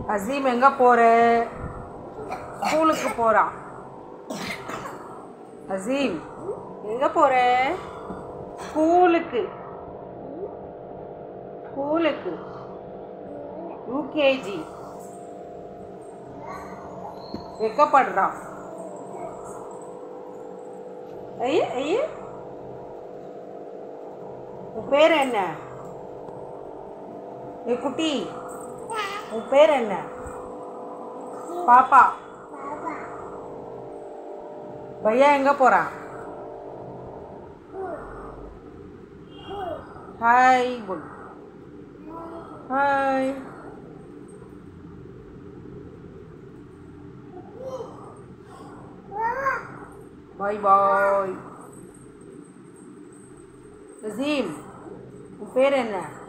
அசீம் எங்கே போகிற? ஸ்கூலுக்கு போகிறான். அசீம் எங்கே போகிற? ஸ்கூலுக்கு. ஸ்கூலுக்கு யூகேஜி. வெக்கப்படுறான். ஐய ஐய, உன் பேர் என்ன? ஏ குட்டி, உன் பேர் என்ன? பாப்பா. பையா எங்க போறான்? Hi Paul. Hi. Bye bye. Aseem, உன் பேர் என்ன?